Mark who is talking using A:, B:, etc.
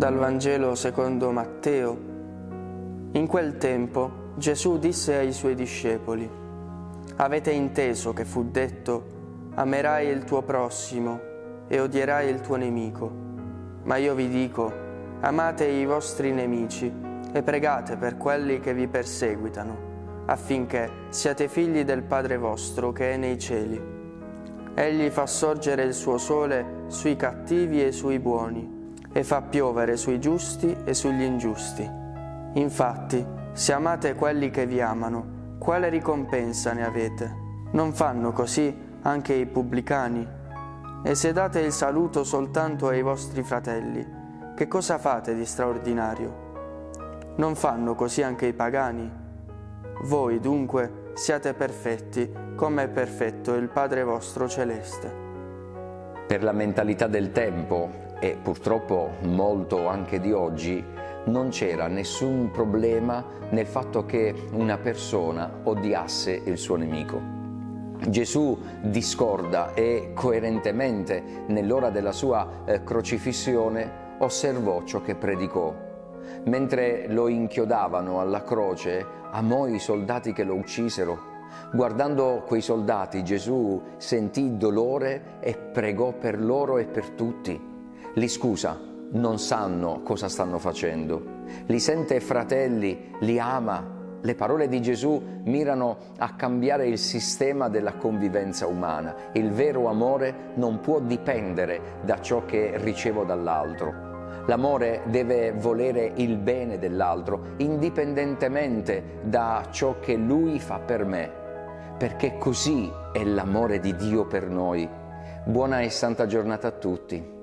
A: Dal Vangelo secondo Matteo. In quel tempo Gesù disse ai suoi discepoli: «Avete inteso che fu detto: amerai il tuo prossimo e odierai il tuo nemico. Ma io vi dico: amate i vostri nemici e pregate per quelli che vi perseguitano, affinché siate figli del Padre vostro che è nei cieli. Egli fa sorgere il suo sole sui cattivi e sui buoni, e fa piovere sui giusti e sugli ingiusti. Infatti, se amate quelli che vi amano, quale ricompensa ne avete? Non fanno così anche i pubblicani? E se date il saluto soltanto ai vostri fratelli, che cosa fate di straordinario? Non fanno così anche i pagani? Voi dunque siate perfetti, come è perfetto il Padre vostro celeste».
B: Per la mentalità del tempo, e purtroppo molto anche di oggi, non c'era nessun problema nel fatto che una persona odiasse il suo nemico. Gesù discorda e coerentemente nell'ora della sua crocifissione osservò ciò che predicò. Mentre lo inchiodavano alla croce, amò i soldati che lo uccisero. Guardando quei soldati, Gesù sentì dolore e pregò per loro e per tutti. Li scusa, non sanno cosa stanno facendo. Li sente fratelli, li ama. Le parole di Gesù mirano a cambiare il sistema della convivenza umana. Il vero amore non può dipendere da ciò che ricevo dall'altro. L'amore deve volere il bene dell'altro, indipendentemente da ciò che lui fa per me, perché così è l'amore di Dio per noi. Buona e santa giornata a tutti.